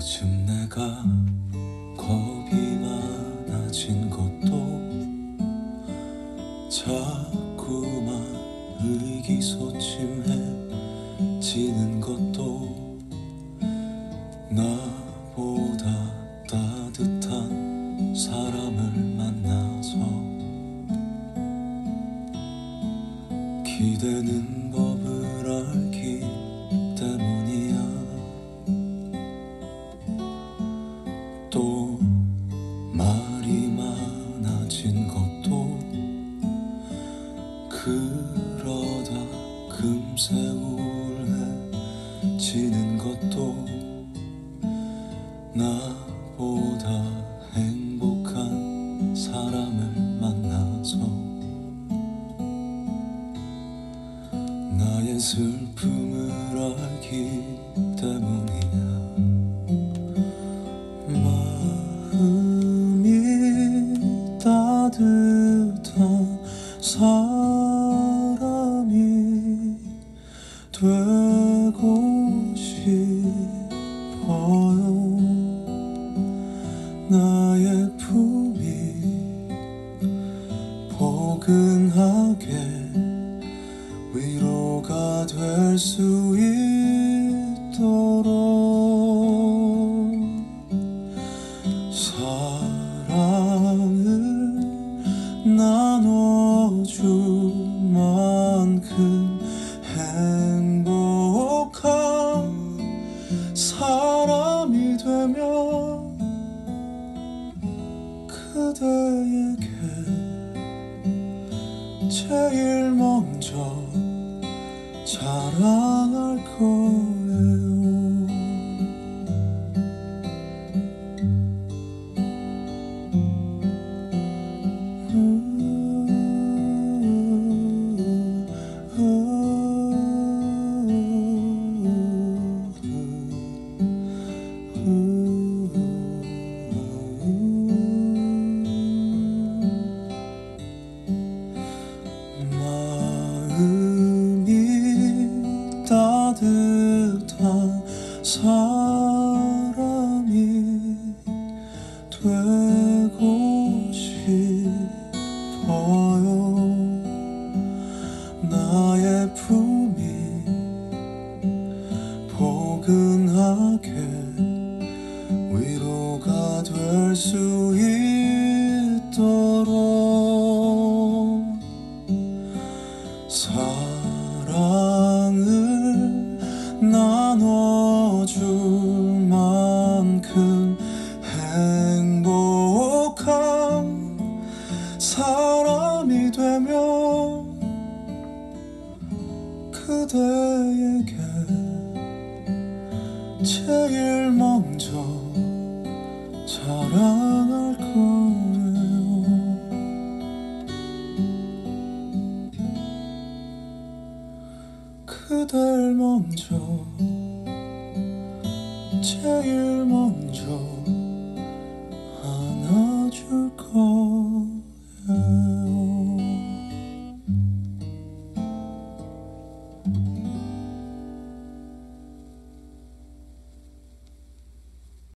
요즘 내가 겁이 많아진 것도 자꾸만 의기소침해지는 것도 나보다 따뜻한 사람을 만나서 기대는 법을 알기 때문이야. 또 말이 많아진 것도 그러다 금세 우울해지는 것도 나보다 행복한 사람을 만나서 나의 슬픔을 알기 때문이야. 마음이 따뜻한 사람이 되고 싶어요. 나의 품이 포근하게 위로가 될 수 있도록 사랑을 나눠줄 만큼 행복한 사람이 되면 그대에게 제일 먼저 자랑할 거예요. 마음이 따뜻한 사람이 되고 싶어요. 나의 품이 포근하게 위로가 될 수 있도록 사랑을 나눠줄 만큼 행복한 사람이 되면 그대에게 제일 먼저 자랑